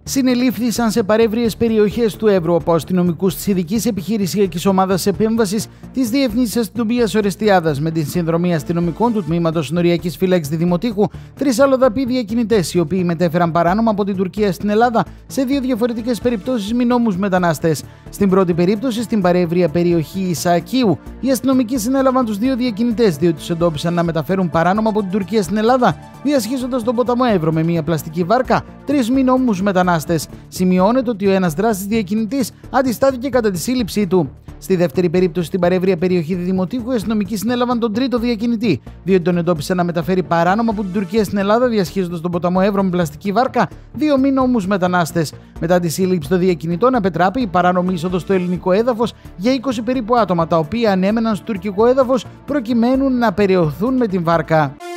συνελήφθησαν σε παρέμβριες περιοχές του Εύρου από αστυνομικούς της Ειδικής Επιχειρησιακής Ομάδας Επέμβασης της Διεθνής Αστυνομίας Ορεστιάδας με την συνδρομή αστυνομικών του Τμήματος Συνοριακής Φύλαξης Δημοτήχου, 3 αλλοδαποί διακινητές, οι οποίοι μετέφεραν παράνομα από την Τουρκία στην Ελλάδα σε 2 διαφορετικές περιπτώσεις μη νόμους μετανάστες. Στην πρώτη περίπτωση, στην παρέμβρια περιοχή Ισαακίου, οι αστυνομικοί συνέλαβαν τους 2 διακινητές, διότι τους εντόπισαν να μεταφέρουν παράνομα από την Τουρκία στην Ελλάδα, διασχίζοντας τον ποταμό Εύρο με μια πλαστική βάρκα 3 μη νόμους μετανάστες. Σημειώνεται ότι ο ένας δράστης διακινητής αντιστάθηκε κατά τη σύλληψή του. Στη δεύτερη περίπτωση, στην παρέμβρια περιοχή Δημοτήχου, οι αστυνομικοί συνέλαβαν τον τρίτο διακινητή, διότι τον εντόπισαν να μεταφέρει παράνομα από την Τουρκία στην Ελλάδα, διασχίζοντας τον ποταμό Εύρο με πλαστική βάρκα 2 μη νόμους μετανάστες. Μετά τη σύλληψη των διακινητών, απετράπη η παράνομη είσοδος στο ελληνικό έδαφος για 20 περίπου άτομα, τα οποία ανέμεναν στο τουρκικό έδαφος προκειμένου να περαιωθούν με την βάρκα.